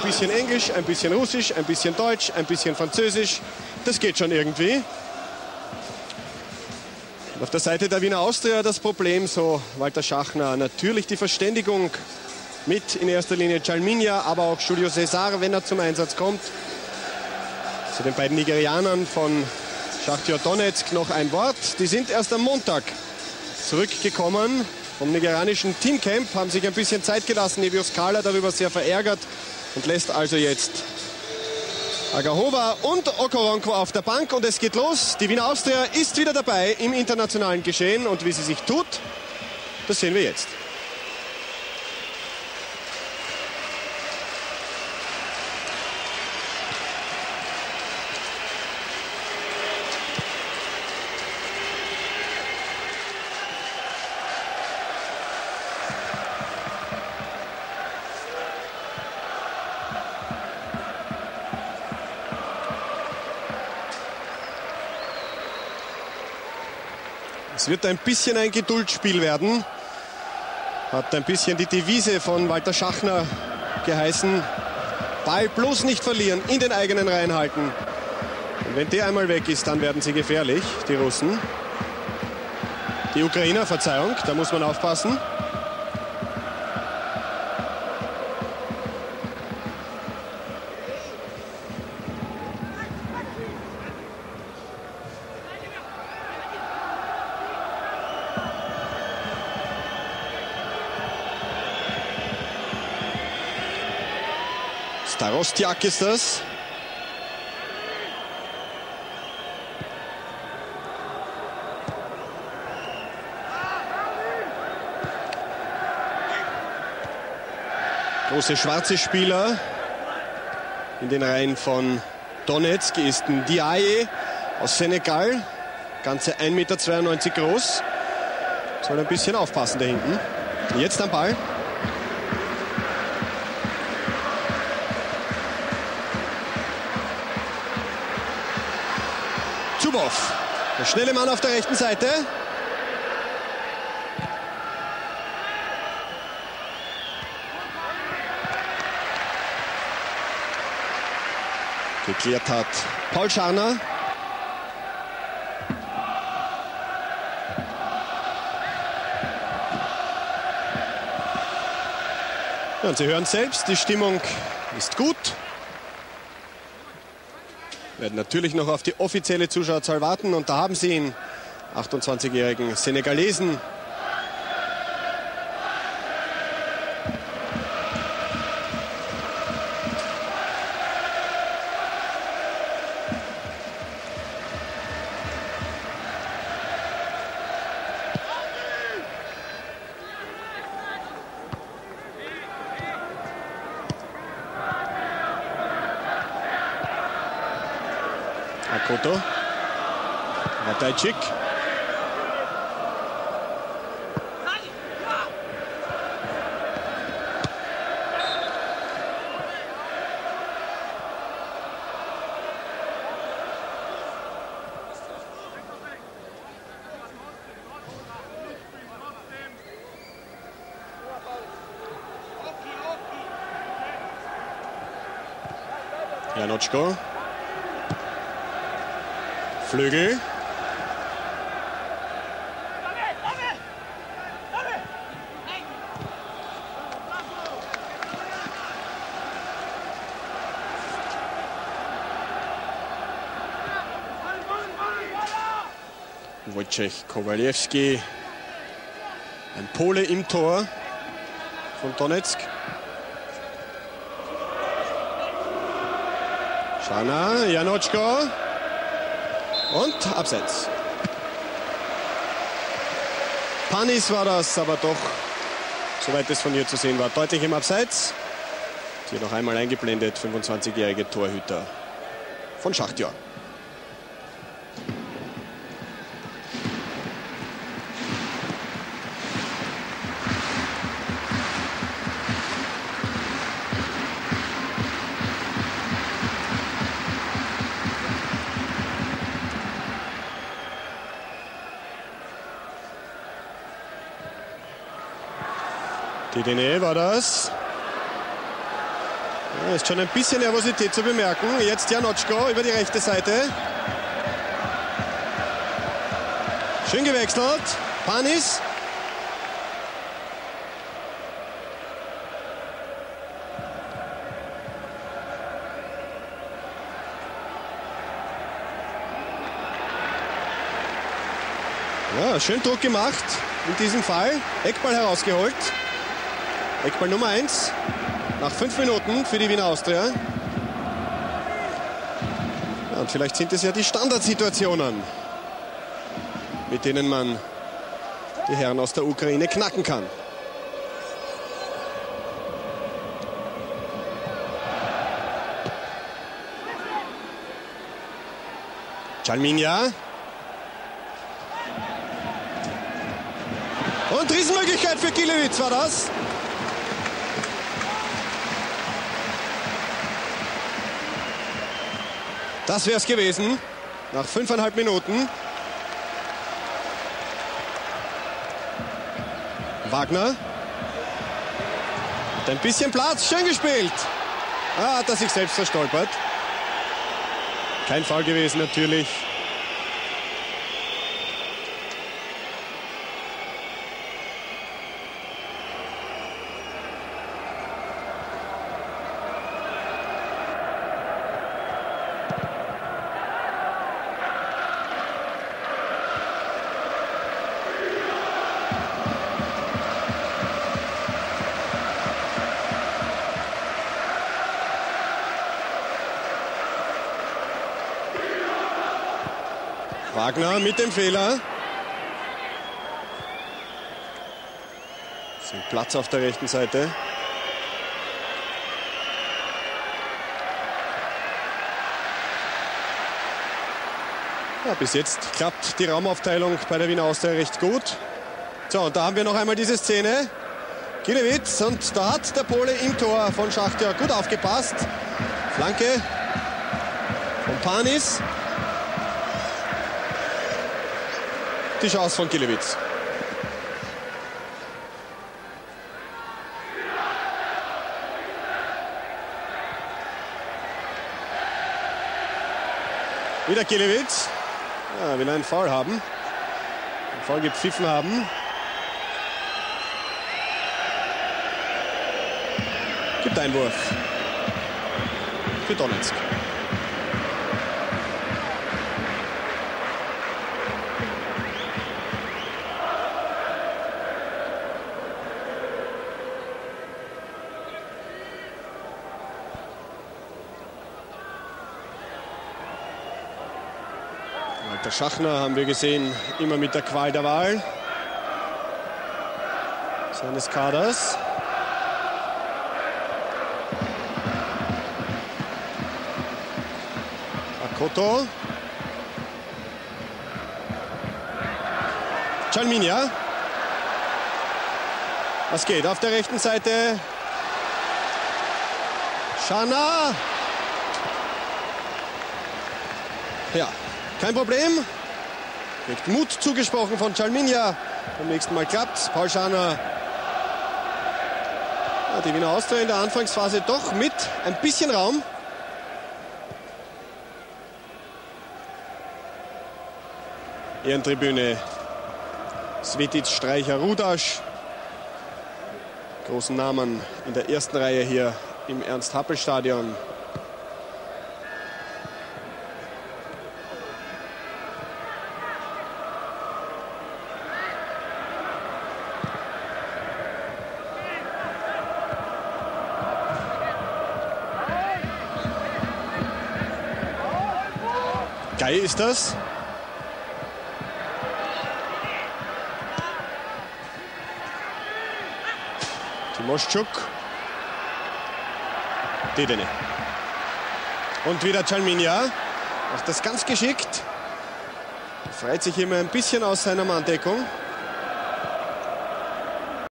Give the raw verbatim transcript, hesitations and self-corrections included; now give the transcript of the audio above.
bisschen Englisch, ein bisschen Russisch, ein bisschen Deutsch, ein bisschen Französisch. Das geht schon irgendwie. Und auf der Seite der Wiener Austria das Problem, so Walter Schachner, natürlich die Verständigung mit in erster Linie Jalminha, aber auch Julio Cesar, wenn er zum Einsatz kommt. Zu den beiden Nigerianern von Schachtior Donetsk noch ein Wort. Die sind erst am Montag zurückgekommen vom nigerianischen Teamcamp, haben sich ein bisschen Zeit gelassen. Nevius Kala darüber sehr verärgert und lässt also jetzt Agahova und Okoronkwo auf der Bank. Und es geht los. Die Wiener Austria ist wieder dabei im internationalen Geschehen. Und wie sie sich tut, das sehen wir jetzt. Es wird ein bisschen ein Geduldsspiel werden. Hat ein bisschen die Devise von Walter Schachner geheißen. Ball bloß nicht verlieren, in den eigenen Reihen halten. Und wenn der einmal weg ist, dann werden sie gefährlich, die Russen. Die Ukrainer, Verzeihung, da muss man aufpassen. Starostiak ist das. Große schwarze Spieler in den Reihen von Donetsk ist ein Ndiaye aus Senegal. Ganze ein Meter zweiundneunzig groß. Soll ein bisschen aufpassen da hinten. Jetzt am Ball. Zubov, der schnelle Mann auf der rechten Seite. Geklärt hat Paul Scharner. Ja, und Sie hören selbst, die Stimmung ist gut. Wir werden natürlich noch auf die offizielle Zuschauerzahl warten. Und da haben Sie ihn, achtundzwanzigjährigen Senegalesen. Akoto, Ratajczyk. Janotschko. Flügel. Wojciech Kowalewski. Ein Pole im Tor von Donetsk. Scharner, Janotschko. Und Abseits. Panis war das, aber doch, soweit es von hier zu sehen war, deutlich im Abseits. Hier noch einmal eingeblendet, fünfundzwanzigjährige Torhüter von Schachtior. Didene war das. Da ist schon ein bisschen Nervosität zu bemerken. Jetzt Janotschko über die rechte Seite. Schön gewechselt. Panis. Ja, schön Druck gemacht in diesem Fall. Eckball herausgeholt. Eckball Nummer eins. Nach fünf Minuten für die Wiener Austria. Ja, und vielleicht sind es ja die Standardsituationen, mit denen man die Herren aus der Ukraine knacken kann. Chalminja. Und Riesenmöglichkeit für Gilewitz war das. Das wäre es gewesen. Nach fünfeinhalb Minuten. Wagner. Mit ein bisschen Platz. Schön gespielt. Ah, hat er sich selbst verstolpert. Kein Foul gewesen natürlich. Wagner mit dem Fehler. So, Platz auf der rechten Seite. Ja, bis jetzt klappt die Raumaufteilung bei der Wiener Austria recht gut. So, und da haben wir noch einmal diese Szene. Gilewitz, und da hat der Pole im Tor von Schachtja gut aufgepasst. Flanke von Panis. Die Chance von Gilewitz. Wieder Gilewitz. Ja, will einen Foul haben. Einen Foul gepfiffen haben. Gibt Einwurf für Donetsk. Der Schachner haben wir gesehen, immer mit der Qual der Wahl seines Kaders. Akoto. Chalminja. Was geht auf der rechten Seite? Schana. Ja. Kein Problem. Kriegt Mut zugesprochen von Chalminja. Beim nächsten Mal klappt. Paul Schana. Ja, die Wiener Austria in der Anfangsphase doch mit ein bisschen Raum. Ehrentribüne. Svetic, Streicher, Rudasch. Großen Namen in der ersten Reihe hier im Ernst-Happel-Stadion. Geil ist das. Timoschuk. Dedene. Und wieder Chalminja. Macht das ganz geschickt. Freut sich immer ein bisschen aus seiner Manndeckung.